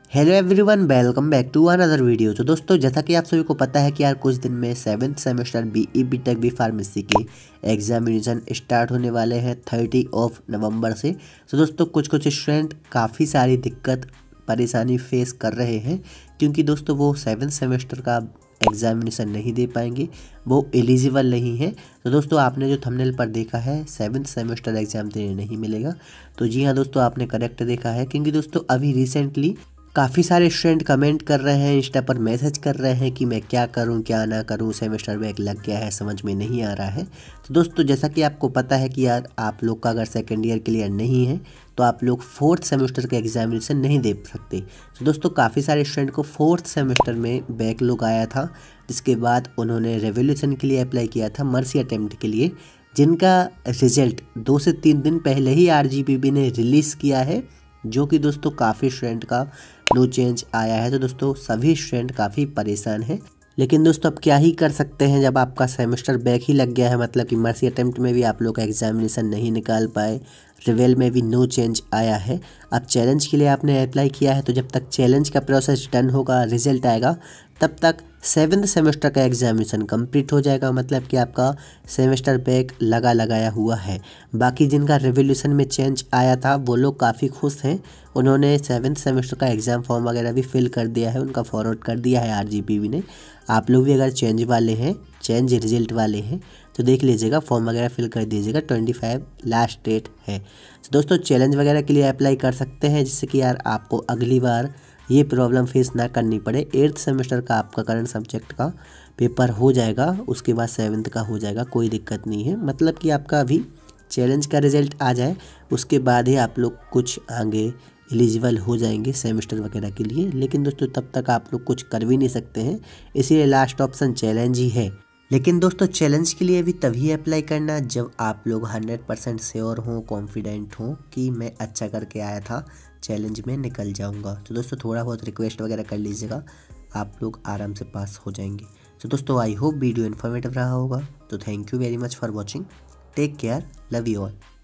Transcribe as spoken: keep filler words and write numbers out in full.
Hello everyone, welcome back to another video. तो दोस्तों, जैसा कि आप सभी को पता है कि यार कुछ दिन में seventh semester BE BTech B pharmacy के एग्जामिनेशन स्टार्ट होने वाले हैं थर्टी ऑफ नवंबर से। तो दोस्तों, कुछ कुछ स्टूडेंट काफ़ी सारी दिक्कत परेशानी फेस कर रहे हैं क्योंकि दोस्तों वो सेवन्थ सेमेस्टर का एग्जामिनेशन नहीं दे पाएंगे, वो एलिजिबल नहीं है। तो दोस्तों, आपने जो थंबनेल पर देखा है सेवन्थ सेमेस्टर एग्ज़ाम देने नहीं मिलेगा, तो जी हाँ दोस्तों, आपने करेक्ट देखा है। क्योंकि दोस्तों अभी रिसेंटली काफ़ी सारे स्टूडेंट कमेंट कर रहे हैं, इंस्टा पर मैसेज कर रहे हैं कि मैं क्या करूं क्या ना करूं, सेमेस्टर बैक लग गया है, समझ में नहीं आ रहा है। तो दोस्तों, जैसा कि आपको पता है कि यार आप लोग का अगर सेकेंड ईयर क्लियर नहीं है तो आप लोग फोर्थ सेमेस्टर का एग्जामिनेशन नहीं दे सकते। तो दोस्तों, काफ़ी सारे स्टूडेंट को फोर्थ सेमेस्टर में बैक लॉग आया था, जिसके बाद उन्होंने रेवोल्यूशन के लिए अप्लाई किया था, मर्सी अटेम्प्ट के लिए, जिनका रिजल्ट दो से तीन दिन पहले ही आरजीपीबी ने रिलीज़ किया है, जो कि दोस्तों काफ़ी स्टूडेंट का नो चेंज आया है। तो दोस्तों सभी स्टूडेंट काफ़ी परेशान हैं, लेकिन दोस्तों अब क्या ही कर सकते हैं जब आपका सेमेस्टर बैक ही लग गया है। मतलब कि मर्सी अटेम्प्ट में भी आप लोग का एग्जामिनेशन नहीं निकाल पाए, रिवेल में भी नो चेंज आया है। अब चैलेंज के लिए आपने अप्लाई किया है, तो जब तक चैलेंज का प्रोसेस डन होगा, रिजल्ट आएगा, तब तक सेवन्थ सेमेस्टर का एग्जामिनेशन कंप्लीट हो जाएगा। मतलब कि आपका सेमेस्टर बैक लगा लगाया हुआ है। बाकी जिनका रिवोल्यूशन में चेंज आया था वो लोग काफ़ी खुश हैं, उन्होंने सेवन्थ सेमेस्टर का एग्ज़ाम फॉर्म वगैरह भी फिल कर दिया है, उनका फॉरवर्ड कर दिया है आरजीपीबी ने। आप लोग भी अगर चेंज वाले हैं, चेंज रिजल्ट वाले हैं, तो देख लीजिएगा, फॉर्म वगैरह फिल कर दीजिएगा। ट्वेंटी फाइव लास्ट डेट है। तो दोस्तों चैलेंज वगैरह के लिए अप्लाई कर सकते हैं, जिससे कि यार आपको अगली बार ये प्रॉब्लम फेस ना करनी पड़े। एट्थ सेमेस्टर का आपका करंट सब्जेक्ट का पेपर हो जाएगा, उसके बाद सेवन्थ का हो जाएगा, कोई दिक्कत नहीं है। मतलब कि आपका अभी चैलेंज का रिजल्ट आ जाए, उसके बाद ही आप लोग कुछ आगे एलिजिबल हो जाएंगे सेमेस्टर वगैरह के लिए। लेकिन दोस्तों तब तक आप लोग कुछ कर भी नहीं सकते हैं, इसीलिए लास्ट ऑप्शन चैलेंज ही है। लेकिन दोस्तों चैलेंज के लिए भी तभी अप्लाई करना जब आप लोग हंड्रेड परसेंट श्योर हों, कॉन्फिडेंट हों कि मैं अच्छा करके आया था, चैलेंज में निकल जाऊंगा। तो दोस्तों थोड़ा बहुत रिक्वेस्ट वगैरह कर लीजिएगा, आप लोग आराम से पास हो जाएंगे। तो दोस्तों आई होप वीडियो इन्फॉर्मेटिव रहा होगा। तो thank you very much for watching, take care, love you all.